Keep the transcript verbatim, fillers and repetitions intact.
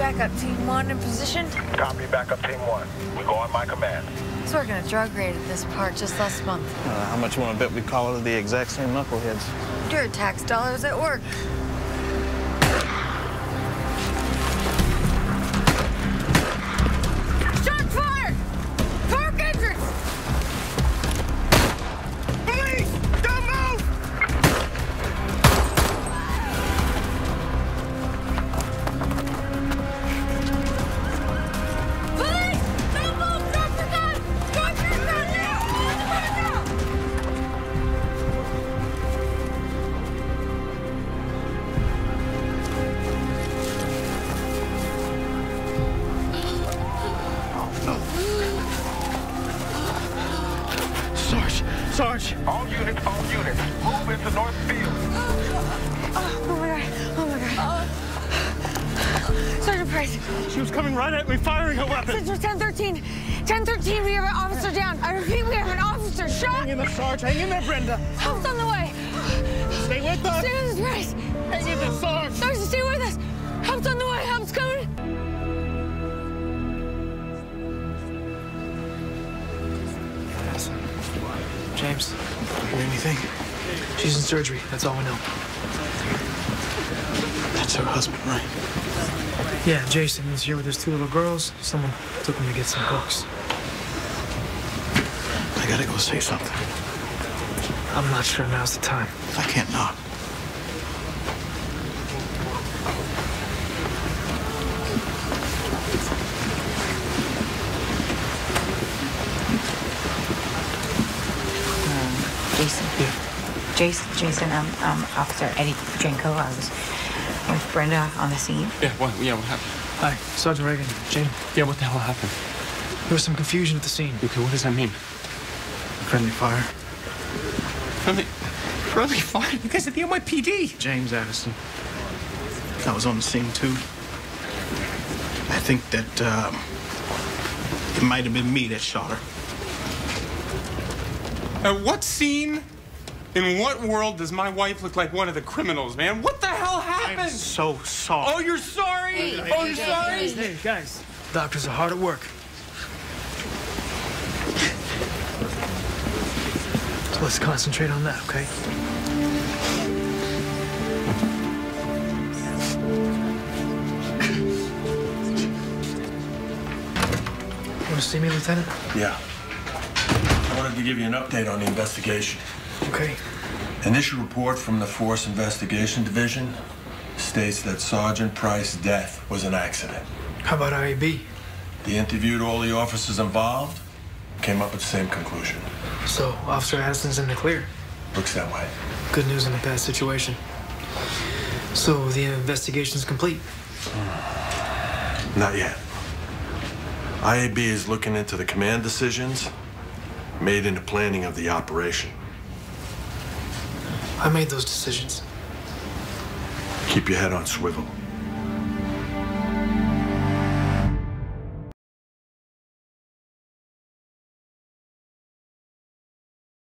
Backup team one in position. Copy, backup team one. We go on my command. I was working a drug raid at this park just last month. Uh, how much you want to bet we call it the exact same knuckleheads? Your tax dollars at work. Shots fired! Park entrance! Police! Don't move! Police! Don't move! Drop your gun! Drop your gun now! Right now! Sarge! Sarge! All units, all units. Move into North Field. Oh my god! Oh my god! Sergeant Price! She was coming right at me, firing a weapon! Central ten thirteen. ten thirteen, we have an officer down. I repeat, we have an officer shot. Hang in there, Sarge! Hang in there, Brenda! Help's on the way. Stay with us! Stay with us, Price. Hang in there, Sarge! Sergeant, stay with us. Help's on the way. Help's coming. James, hear anything? She's in surgery. That's all we know. That's her husband, right? Yeah, Jason is here with his two little girls. Someone took him to get some cokes. I gotta go say something. I'm not sure now's the time. I can't not. Jason. Yeah. Jason, Jason, um, um, Officer Eddie Jamko. I was with Brenda on the scene. Yeah, what, yeah, what happened? Hi, Sergeant Reagan. Jane. Yeah, what the hell happened? There was some confusion at the scene. Okay, what does that mean? Friendly fire. Friendly, friendly fire? You guys at the N Y P D. James Addison. I was on the scene, too. I think that, um, it might have been me that shot her. At what scene, in what world does my wife look like one of the criminals, man? What the hell happened? I'm so sorry. Oh, you're sorry? Hey, oh, hey, you're hey, sorry? hey, Hey, guys. Doctors are hard at work. So let's concentrate on that, okay? Want to see me, Lieutenant? Yeah. I wanted to give you an update on the investigation. Okay. Initial report from the Force Investigation Division states that Sergeant Price's death was an accident. How about I A B? They interviewed all the officers involved, came up with the same conclusion. So, Officer Addison's in the clear. Looks that way. Good news in a bad situation. So, the investigation's complete? Not yet. I A B is looking into the command decisions made in the planning of the operation. I made those decisions. Keep your head on swivel.